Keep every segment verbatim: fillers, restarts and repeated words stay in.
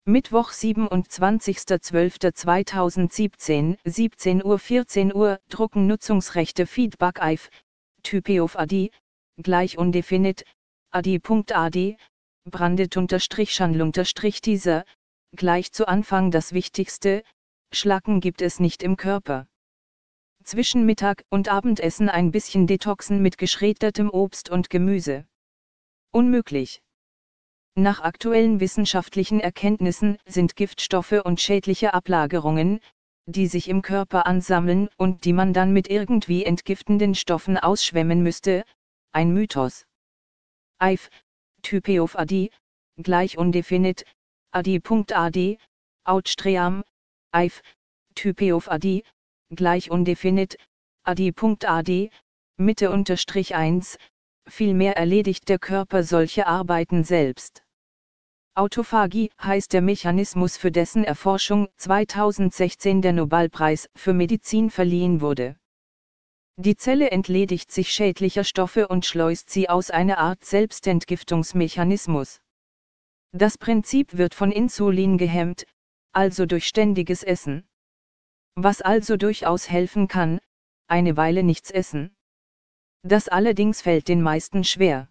Mittwoch, siebenundzwanzigster zwölfter zweitausendsiebzehn, siebzehn Uhr vierzehn Uhr, Drucken Nutzungsrechte Feedback I F, Type of A D, gleich undefinite, adi.ad, brandet unterstrich Channel unterstrich Teaser, gleich zu Anfang das Wichtigste, Schlacken gibt es nicht im Körper. Zwischen Mittag- und Abendessen ein bisschen detoxen mit geschreddertem Obst und Gemüse. Unmöglich. Nach aktuellen wissenschaftlichen Erkenntnissen sind Giftstoffe und schädliche Ablagerungen, die sich im Körper ansammeln und die man dann mit irgendwie entgiftenden Stoffen ausschwemmen müsste, ein Mythos. I F, Type of A D, gleich undefinite, adi.ad, Outstream, I F, Type of A D, gleich undefinite, adi.ad, Mitte unterstrich eins, vielmehr erledigt der Körper solche Arbeiten selbst. Autophagie heißt der Mechanismus, für dessen Erforschung zweitausendsechzehn der Nobelpreis für Medizin verliehen wurde. Die Zelle entledigt sich schädlicher Stoffe und schleust sie aus, einer Art Selbstentgiftungsmechanismus. Das Prinzip wird von Insulin gehemmt, also durch ständiges Essen. Was also durchaus helfen kann, eine Weile nichts essen. Das allerdings fällt den meisten schwer.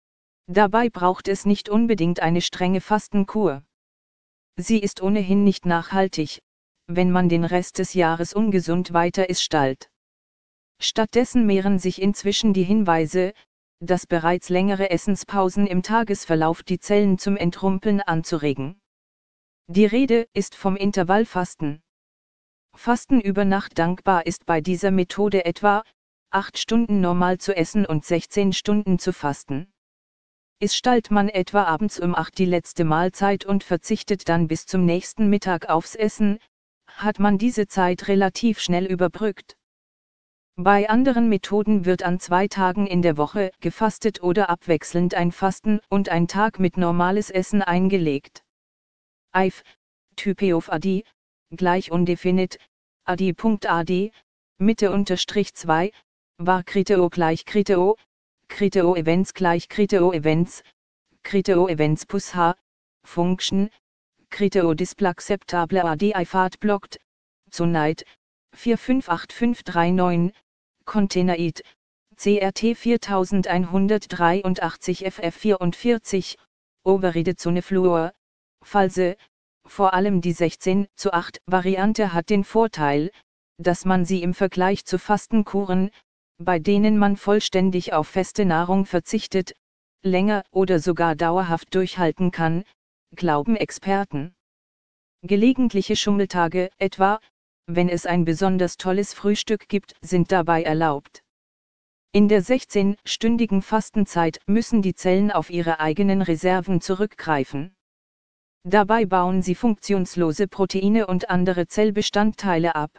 Dabei braucht es nicht unbedingt eine strenge Fastenkur. Sie ist ohnehin nicht nachhaltig, wenn man den Rest des Jahres ungesund weiter isst. Stattdessen mehren sich inzwischen die Hinweise, dass bereits längere Essenspausen im Tagesverlauf die Zellen zum Entrumpeln anzuregen. Die Rede ist vom Intervallfasten. Fasten über Nacht. Dankbar ist bei dieser Methode etwa, acht Stunden normal zu essen und sechzehn Stunden zu fasten. Isst man etwa abends um acht die letzte Mahlzeit und verzichtet dann bis zum nächsten Mittag aufs Essen, hat man diese Zeit relativ schnell überbrückt. Bei anderen Methoden wird an zwei Tagen in der Woche gefastet oder abwechselnd ein Fasten und ein Tag mit normales Essen eingelegt. I F, Type of A D, gleich undefinite, adi.ad, Mitte unterstrich zwei, var Criteo gleich Criteo, Criteo Events gleich Criteo Events, Criteo Events plus H, Function, Criteo Display Acceptable A D I Fahrt blocked, Tonight, vier fünf acht fünf drei neun, Container I D, C R T viertausendeinhundertdreiundachtzig F F vierundvierzig, Override Zone Fluor, False, vor allem die sechzehn zu acht Variante hat den Vorteil, dass man sie im Vergleich zu Fastenkuren, bei denen man vollständig auf feste Nahrung verzichtet, länger oder sogar dauerhaft durchhalten kann, glauben Experten. Gelegentliche Schummeltage, etwa, wenn es ein besonders tolles Frühstück gibt, sind dabei erlaubt. In der sechzehnstündigen Fastenzeit müssen die Zellen auf ihre eigenen Reserven zurückgreifen. Dabei bauen sie funktionslose Proteine und andere Zellbestandteile ab.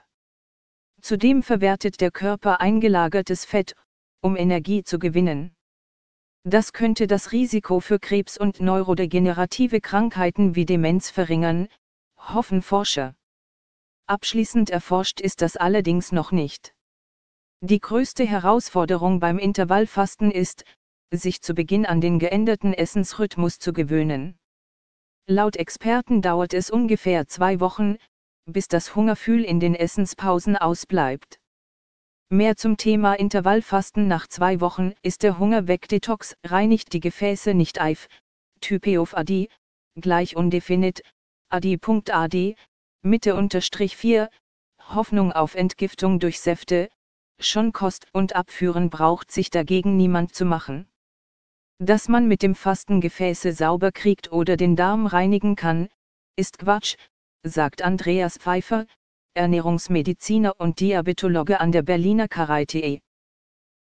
Zudem verwertet der Körper eingelagertes Fett, um Energie zu gewinnen. Das könnte das Risiko für Krebs und neurodegenerative Krankheiten wie Demenz verringern, hoffen Forscher. Abschließend erforscht ist das allerdings noch nicht. Die größte Herausforderung beim Intervallfasten ist, sich zu Beginn an den geänderten Essensrhythmus zu gewöhnen. Laut Experten dauert es ungefähr zwei Wochen, bis das Hungergefühl in den Essenspausen ausbleibt. Mehr zum Thema Intervallfasten. Nach zwei Wochen ist der Hunger weg. Detox reinigt die Gefäße nicht. I F, Type of A D, gleich undefinite, adi.ad, Mitte unterstrich vier, Hoffnung auf Entgiftung durch Säfte, schon Kost und Abführen braucht sich dagegen niemand zu machen. Dass man mit dem Fasten Gefäße sauber kriegt oder den Darm reinigen kann, ist Quatsch, sagt Andreas Pfeiffer, Ernährungsmediziner und Diabetologe an der Berliner Charité.